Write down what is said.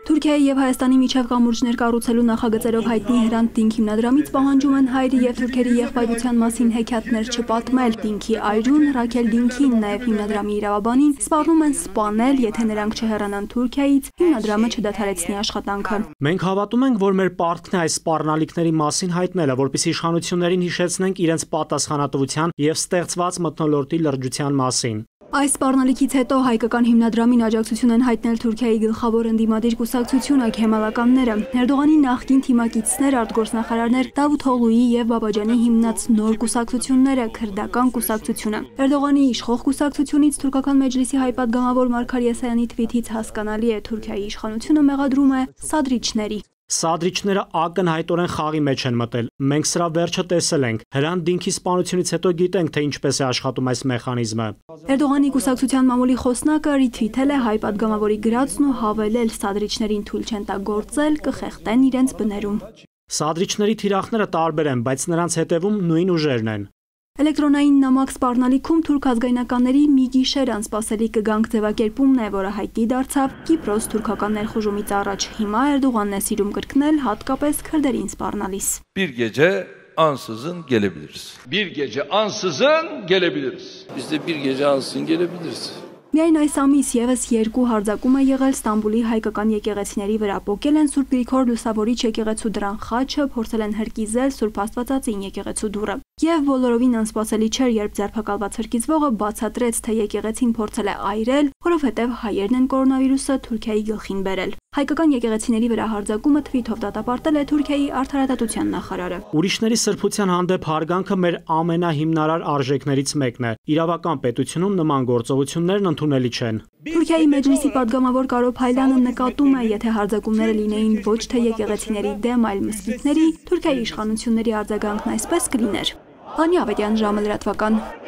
Թուրքիայի եւ Հայաստանի միջև կամուրջներ կառուցելու նախագծերով հայտնի Հրանտ Դինք հիմնադրամից պահանջում են հայրի եւ թուրքերի եղբայրության մասին հեքիաթներ չպատմել։ Դինքի այրուն Ռաքել Դինքին, նաեւ հիմնադրամի իրավաբանին սպառնում են սպանել, եթե նրանք չհեռանան Թուրքիայից, հիմնադրամը չդադարեցնի աշխատանքը։ Մենք հավատում ենք, որ մեր պարտքն է այս սպառնալիքների մասին հայտնելը, որպեսզի իշխանություններին հիշեցնենք իրենց պատասխանատվության եւ ստեղծված մթնոլորտի լրջության մասին։ Այս սպառնալիքից հետո հայկական հիմնադրամին աջակցություն են հայտնել Թուրքիայի գլխավոր ընդդիմադիր կուսակցությունը Քեմալականները։ Էրդողանի նախկին թիմակիցներ, արտգործնախարարներ Դավութօղլուի եւ Բաբաջանի հիմնած նոր կուսակցությունները, քրդական կուսակցությունը։ Էրդողանի իշխող կուսակցությունից թուրքական մեջլիսի հայ պատգամավոր Մարգար Եսայանի թվիթից հասկանալի է Թուրքիայի իշխանությունը մեղադրում է սադրիչների։ Սադրիչները ակնհայտորեն խաղի մեջ են մտել։ Մենք սրա վերջը տեսել ենք։ Հրանտ Դինքի սպանությունից հետո գիտենք, թե ինչպես է աշխատում այս մեխանիզմը։ Էրդողանի կուսակցության մամուլի խոսնակը ռիթվիթել է հայ պատգամավորի գրածն ու հավելել սադրիչներին թույլ չեն տա գործել, կխեղդեն իրենց բներում։ Սադրիչների թիրախները տարբեր են, բայց նրանց հետևում նույն ուժերն են։ Էլեկտրոնային նամակ սպառնալիքում թուրք ազգայնականների մի գիշեր անսպասելի կգանք ձևակերպումն է, որը հայտնի դարձավ Կիպրոս թուրքական ներխուժումից առաջ։ Հիմա Էրդողանն է սիրում կրկնել, հատկապես քրդերին սպառնալիս։ Bir gece ansızın gelebiliriz. Bir gece ansızın gelebiliriz. Biz de bir gece ansızın gelebiliriz. Միայն այս ամիս եւս երկու հարձակում է եղել Ստամբուլի հայկական եկեղեցիների վրա։ Պոկել են Սուրբ Գրիգոր Լուսավորիչ եկեղեցու դրան խաչը, փորձել են հրկիզել Սուրբ Աստվածածին եկեղեցու դուռը։ Եվ բոլորովին անսպասելի չէր, երբ ձերբակալված հրկիզվողը բացատրեց, թե եկեղեցին փորձել է այրել, որովհետև հայերն են կորոնավիրուսը Թուրքիայի գլխին բերել։ Հայկական եկեղեցիների վրա հարձակումը թվիթով դատապարտել է Թուրքիայի արդարադատության նախարարը։ Ուրիշների սրբության հանդեպ հարգանքը մեր ամենահիմնարար արժեքներից մեկն է։ Իրավական պետությունում նման գործողություններն ընդունելի չեն։ Թուրքիայի մեջլիսի պատգամավոր Կարո Փայլյանը նկատում է, եթե հարձակումները լինեին ոչ թե եկեղեցիների դեմ, այլ մզկիթների, Թուրքիայի իշխանությունների արձագանքն այսպես կլիներ։ Անի Ավետյան, ժամը լրատվական։